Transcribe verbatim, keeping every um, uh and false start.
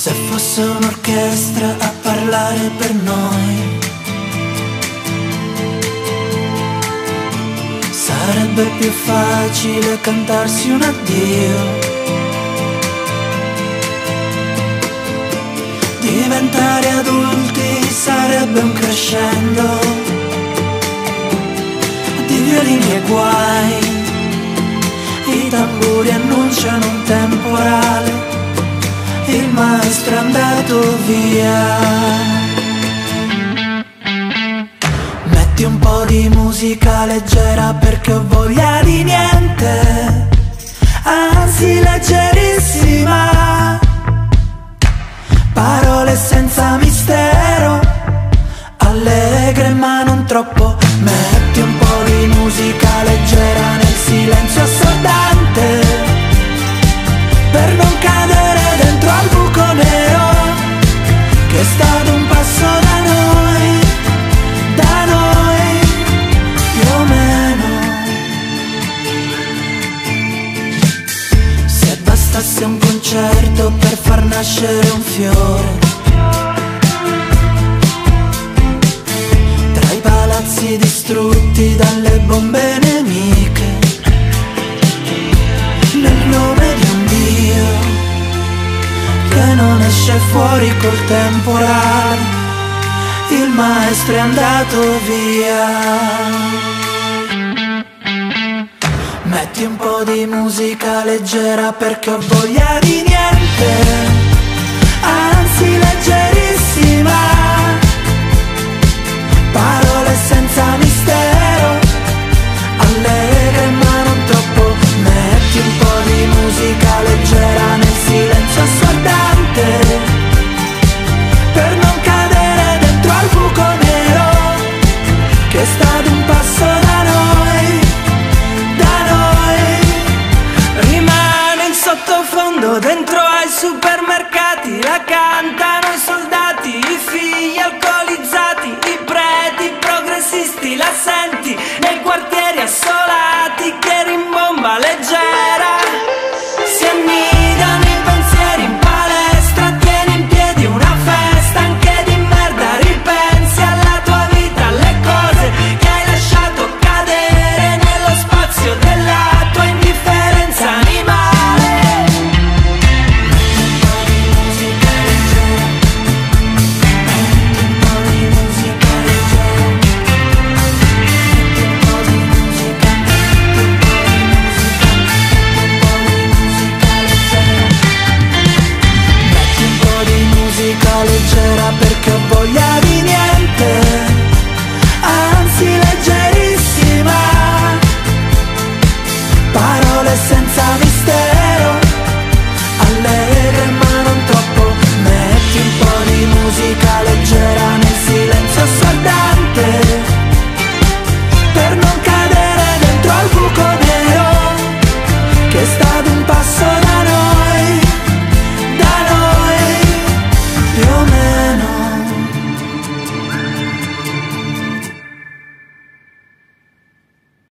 Se fosse un'orchestra a parlare per noi, sarebbe più facile cantarsi un addio. Diventare adulti sarebbe un crescendo di violini e guai. I tamburi annunciano un temporale, il maestro è andato via. Metti un po' di musica leggera perché ho voglia di niente, anzi leggerissima. Parole senza mistero, allegre ma non troppo. Metti un po' di musica leggera nel silenzio assordante, per non cadere dentro al buco nero che è stato un passo da noi, da noi più o meno. Se bastasse un concerto per far nascere un fiore, tra i palazzi distrutti dalle bombe nemiche, nel nome di un Dio che non esce fuori col temporale, il maestro è andato via. Metti un po' di musica leggera perché ho voglia di niente, anzi leggerissima. Parole senza mistero, allegre ma non troppo. Metti un po' di musica leggera nel silenzio assordante, per non cadere dentro al buco nero che è stato un passo da noi, da noi. Rimane in sottofondo dentro ai supermercati, la cantano i soldati, i figli alcolizzati, i preti progressisti, la senti nei quartieri assolati che rimbomba leggera. Si annidano i pensieri in palestra, tieni in piedi una festa anche di merda. Ripensi alla tua vita, alle cose che hai lasciato cadere nello spazio della tua indifferenza animale. Un po' di musica leggera, un po' di musica leggera, un po' di musica, un po' di musica, un po' di musica leggera. Metti un po' di musica leggera perché ho voglia di niente, anzi leggerissima. Parole senza mistero,